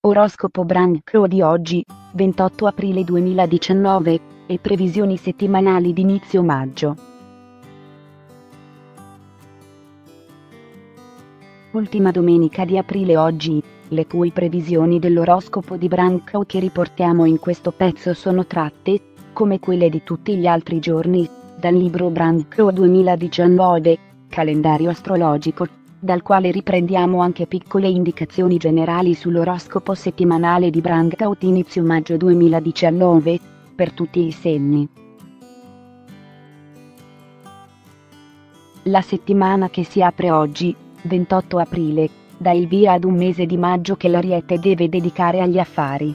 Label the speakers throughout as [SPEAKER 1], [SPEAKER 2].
[SPEAKER 1] Oroscopo Branco di oggi, 28 aprile 2019, e previsioni settimanali di inizio maggio. Ultima domenica di aprile oggi, le cui previsioni dell'oroscopo di Branco che riportiamo in questo pezzo sono tratte, come quelle di tutti gli altri giorni, dal libro Branco 2019, calendario astrologico, dal quale riprendiamo anche piccole indicazioni generali sull'oroscopo settimanale di Branco inizio maggio 2019, per tutti i segni. La settimana che si apre oggi, 28 aprile, dà il via ad un mese di maggio che l'Ariete deve dedicare agli affari.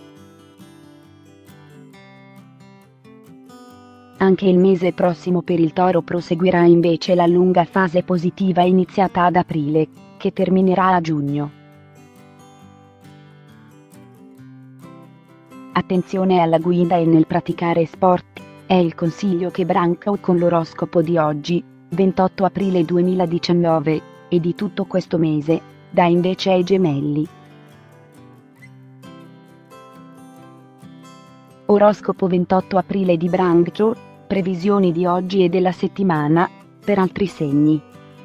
[SPEAKER 1] Anche il mese prossimo per il Toro proseguirà invece la lunga fase positiva iniziata ad aprile, che terminerà a giugno. Attenzione alla guida e nel praticare sport, è il consiglio che Branco con l'oroscopo di oggi, 28 aprile 2019, e di tutto questo mese, dà invece ai Gemelli. Oroscopo 28 aprile di Branco, previsioni di oggi e della settimana, per altri segni.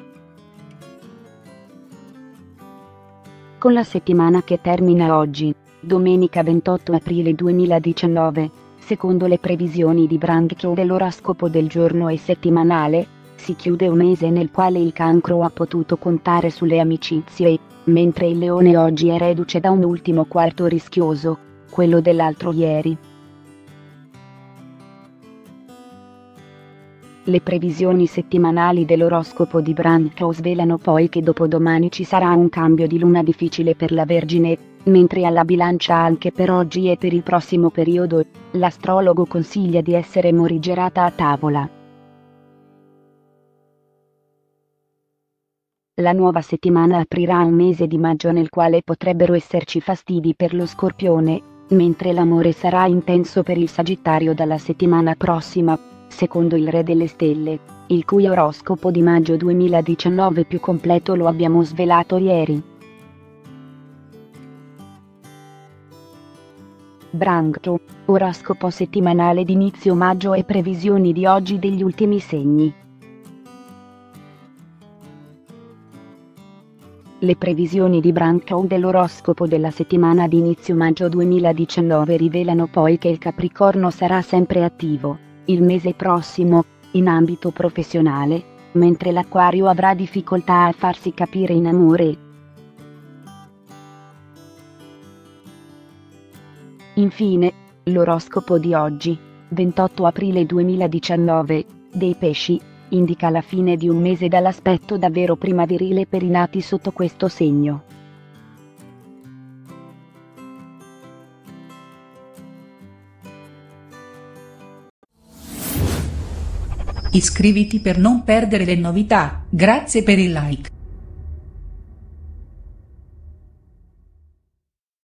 [SPEAKER 1] Con la settimana che termina oggi, domenica 28 aprile 2019, secondo le previsioni di Branco dell'oroscopo del giorno e settimanale, si chiude un mese nel quale il Cancro ha potuto contare sulle amicizie, mentre il Leone oggi è reduce da un ultimo quarto rischioso, quello dell'altro ieri. Le previsioni settimanali dell'oroscopo di Branco svelano poi che dopodomani ci sarà un cambio di luna difficile per la Vergine, mentre alla Bilancia anche per oggi e per il prossimo periodo, l'astrologo consiglia di essere morigerata a tavola. La nuova settimana aprirà un mese di maggio nel quale potrebbero esserci fastidi per lo Scorpione, mentre l'amore sarà intenso per il Sagittario dalla settimana prossima, secondo il Re delle Stelle, il cui oroscopo di maggio 2019 più completo lo abbiamo svelato ieri. Branco, oroscopo settimanale di inizio maggio e previsioni di oggi degli ultimi segni. Le previsioni di Branco dell'oroscopo della settimana di inizio maggio 2019 rivelano poi che il Capricorno sarà sempre attivo il mese prossimo, in ambito professionale, mentre l'Acquario avrà difficoltà a farsi capire in amore. Infine, l'oroscopo di oggi, 28 aprile 2019, dei Pesci, indica la fine di un mese dall'aspetto davvero primaverile per i nati sotto questo segno.
[SPEAKER 2] Iscriviti per non perdere le novità, grazie per il like.